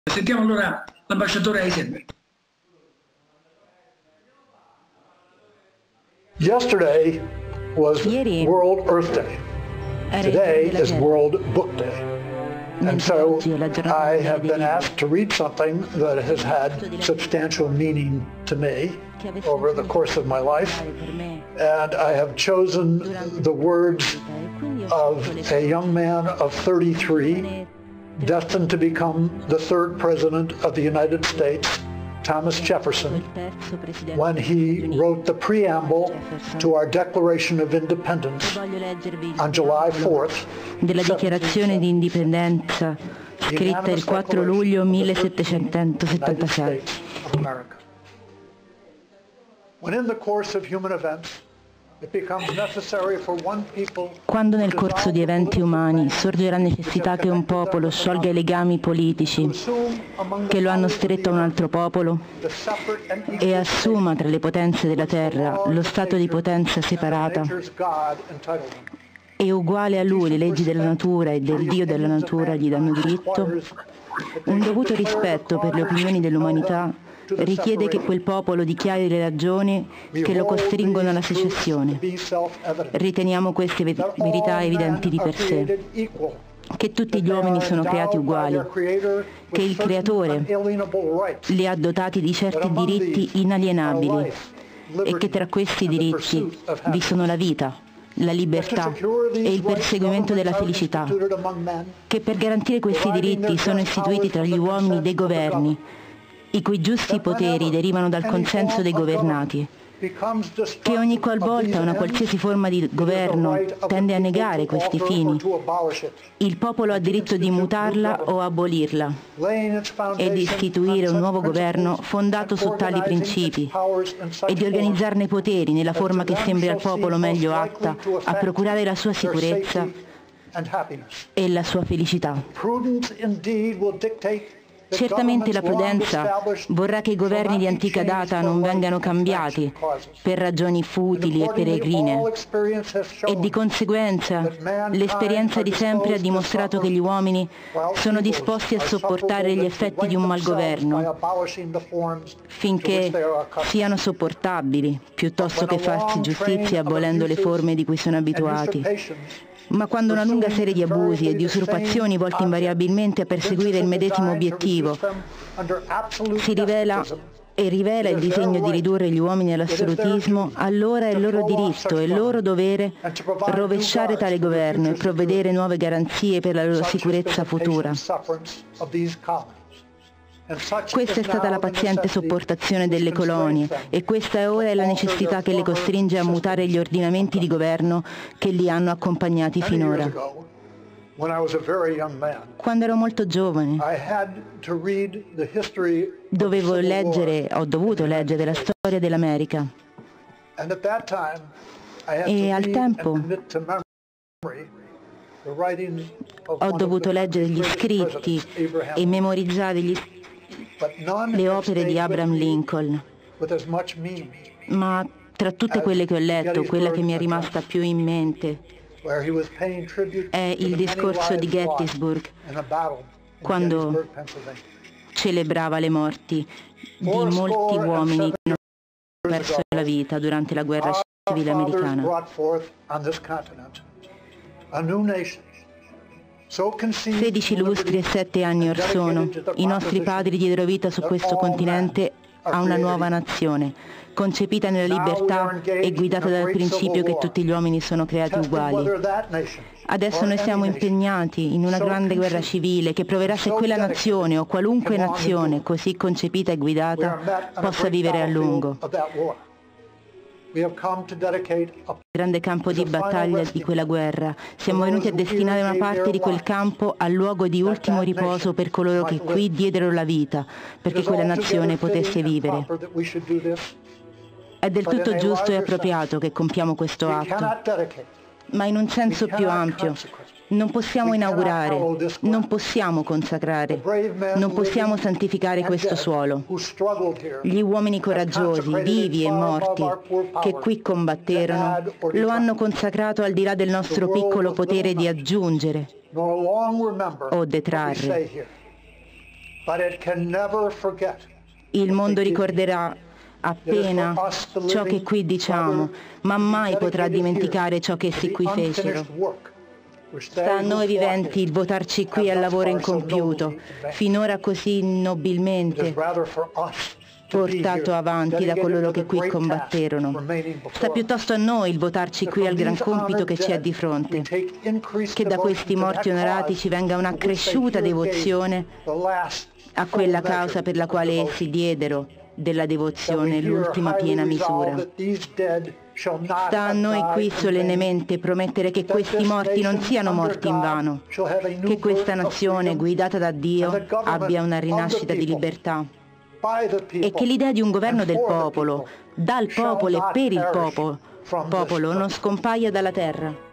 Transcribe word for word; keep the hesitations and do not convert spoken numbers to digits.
Sentiamo allora l'ambasciatore Eisenberg. Yesterday was Ieri World Earth Day. Today is World Book Day. And so I have been asked to read something that has had substantial meaning to me over the course of my life. And I have chosen the words of a young man of thirty-three, destined to become the third president of the United States, Thomas Jefferson, when he wrote the preamble to our Declaration of Independence on July fourth. Della dichiarazione di indipendenza scritta il quattro luglio millesettecentosettantasei. When in the course of human events Quando nel corso di eventi umani sorge la necessità che un popolo sciolga i legami politici che lo hanno stretto a un altro popolo e assuma tra le potenze della terra lo stato di potenza separata e uguale a lui le leggi della natura e del Dio della natura gli danno diritto, un dovuto rispetto per le opinioni dell'umanità richiede che quel popolo dichiari le ragioni che lo costringono alla secessione. Riteniamo queste verità evidenti di per sé, che tutti gli uomini sono creati uguali, che il Creatore li ha dotati di certi diritti inalienabili e che tra questi diritti vi sono la vita, la libertà e il perseguimento della felicità, che per garantire questi diritti sono istituiti tra gli uomini dei governi, i cui giusti poteri derivano dal consenso dei governati, che ogni qualvolta una qualsiasi forma di governo tende a negare questi fini, il popolo ha diritto di mutarla o abolirla e di istituire un nuovo governo fondato su tali principi e di organizzarne i poteri nella forma che sembri al popolo meglio atta a procurare la sua sicurezza e la sua felicità. Certamente la prudenza vorrà che i governi di antica data non vengano cambiati per ragioni futili e peregrine e di conseguenza l'esperienza di sempre ha dimostrato che gli uomini sono disposti a sopportare gli effetti di un malgoverno finché siano sopportabili, piuttosto che farsi giustizia abolendo le forme di cui sono abituati. Ma quando una lunga serie di abusi e di usurpazioni volti invariabilmente a perseguire il medesimo obiettivo si rivela e rivela il disegno di ridurre gli uomini all'assolutismo, allora è loro diritto e loro dovere rovesciare tale governo e provvedere nuove garanzie per la loro sicurezza futura. Questa è stata la paziente sopportazione delle colonie e questa ora è la necessità che le costringe a mutare gli ordinamenti di governo che li hanno accompagnati finora. Quando ero molto giovane, dovevo leggere, ho dovuto leggere la storia dell'America e al tempo ho dovuto leggere gli scritti e memorizzare gli le opere di Abraham Lincoln, ma tra tutte quelle che ho letto, quella che mi è rimasta più in mente è il discorso di Gettysburg, quando celebrava le morti di molti uomini che hanno perso la vita durante la guerra civile americana. sedici lustri e sette anni or sono, i nostri padri diedero vita su questo continente a una nuova nazione, concepita nella libertà e guidata dal principio che tutti gli uomini sono creati uguali. Adesso noi siamo impegnati in una grande guerra civile che proverà se quella nazione o qualunque nazione così concepita e guidata possa vivere a lungo. Grande campo di battaglia di quella guerra. Siamo venuti a destinare una parte di quel campo al luogo di ultimo riposo per coloro che qui diedero la vita, perché quella nazione potesse vivere. È del tutto giusto e appropriato che compiamo questo atto, ma in un senso più ampio. Non possiamo inaugurare, non possiamo consacrare, non possiamo santificare questo suolo. Gli uomini coraggiosi, vivi e morti, che qui combatterono, lo hanno consacrato al di là del nostro piccolo potere di aggiungere o detrarre. Il mondo ricorderà appena ciò che qui diciamo, ma mai potrà dimenticare ciò che essi qui fecero. Sta a noi viventi il votarci qui al lavoro incompiuto, finora così nobilmente portato avanti da coloro che qui combatterono. Sta piuttosto a noi il votarci qui al gran compito che c'è di fronte, che da questi morti onorati ci venga un'accresciuta devozione a quella causa per la quale essi diedero della devozione l'ultima piena misura. Sta a noi qui solennemente promettere che questi morti non siano morti invano, che questa nazione guidata da Dio abbia una rinascita di libertà e che l'idea di un governo del popolo, dal popolo e per il popolo, popolo non scompaia dalla terra.